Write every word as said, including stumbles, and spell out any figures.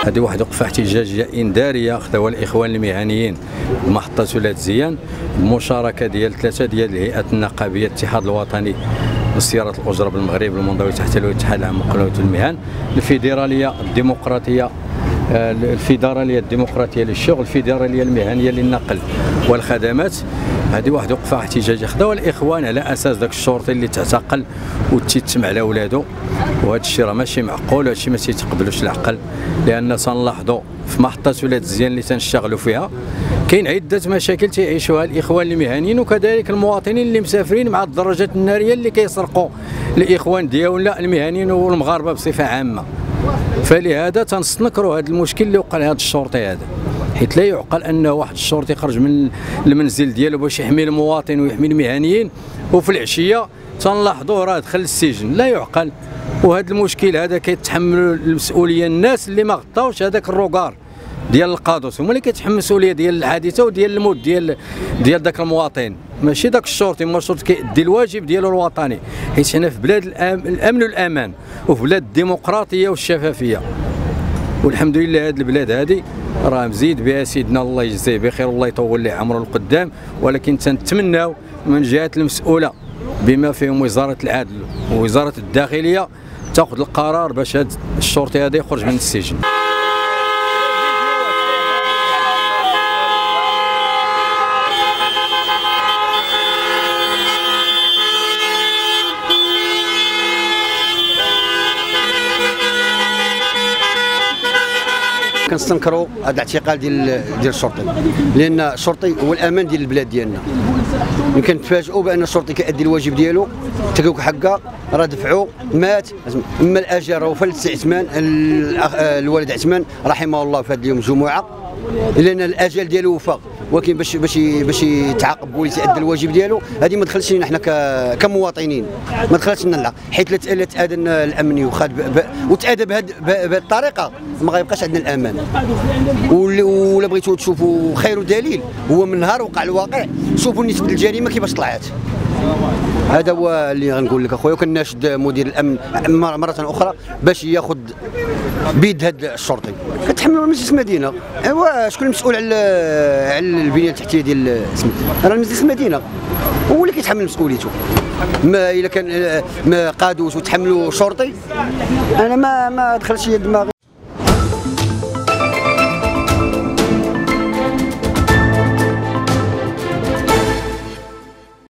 هذه واحد وقفه احتجاجيه انذاريه خداوها الاخوان المهنيين بمحطه ولاد زيان بمشاركه ديال ثلاثه ديال الهيئات النقابيه، الاتحاد الوطني لسيارة الأجرة بالمغرب المنضوي تحت الاتحاد العام لقنوات المهن، الفيدراليه الديمقراطيه الفيدراليه الديمقراطيه للشغل، الفيدراليه المهنيه للنقل والخدمات. هذه واحد وقفه احتجاجيه خداوها الاخوان على اساس ذاك الشرطي اللي تعتقل وتيتم على ولادو، وهذا الشيء راه ماشي معقول، وهذا الشيء ما تيتقبلوش العقل، لان تنلاحظوا في محطه ولاد زيان اللي تنشتغلوا فيها كاين عده مشاكل تعيشوها الاخوان المهنيين وكذلك المواطنين اللي مسافرين مع الدراجات الناريه اللي كيسرقوا الاخوان ديالنا المهنيين والمغاربه بصفه عامه. فلهذا تنستنكروا هذا المشكل اللي وقع لهذا الشرطي هذا، حيت لا يعقل ان واحد الشرطي يخرج من المنزل ديالو باش يحمي المواطن ويحمي المهنيين وفي العشيه تنلاحظوه راه دخل السجن، لا يعقل. وهذا المشكل هذا كيتحملوا المسؤوليه الناس اللي ما غطاوش هذاك الروكار ديال القادوس، هما اللي كيتحمل المسؤوليه ديال الحادثه وديال الموت ديال ديال ذاك المواطن، ماشي ذاك الشرطي. ما الشرطي كيأدي الواجب ديالو الوطني، حيت حنا في بلاد الامن والامان وفي بلاد الديمقراطيه والشفافيه، والحمد لله هذه البلاد هذه راه مزيد بها سيدنا الله يجزيه بخير والله يطول ليه عمره القدام. ولكن تنتمناو من جهات المسؤوله بما فيهم وزاره العدل ووزاره الداخليه تاخذ القرار باش هذا الشرطي هذا يخرج من السجن. كنستنكروا هذا الاعتقال ديال ديال الشرطي، لان الشرطي هو الامان ديال البلاد ديالنا. يمكن تفاجئوا بان الشرطي كيأدي الواجب ديالو، تكوك حقه راه دفعوا مات، اما الاجر وفلت عثمان الوالد عثمان رحمه الله في هذا اليوم الجمعه، لان الاجل ديالو وفى، ولكن باش باش باش يتعاقب ويتأدى الواجب ديالو هذه ما دخلتش لينا حنا كمواطنين، ما دخلتش لنا العقل، حيت لا تأذى الامني وخاد وتأذى بهذه الطريقه ما غيبقاش عندنا الامان. ولا بغيتوا تشوفوا خير دليل هو من نهار وقع الواقع، شوفوا نسبه الجريمه كيفاش طلعت. هذا هو اللي غنقول لك اخويا، وكناشد مدير الامن مره اخرى باش ياخذ بيد هذا الشرطي. كتحملوا مجلس المدينه، ايوا شكون المسؤول على على البنيه التحتيه ديال راه مجلس المدينه، هو اللي كيتحمل مسؤوليته. ما الا كان ما قادوش وتحملوا شرطي انا ما ما دخلش دماغي.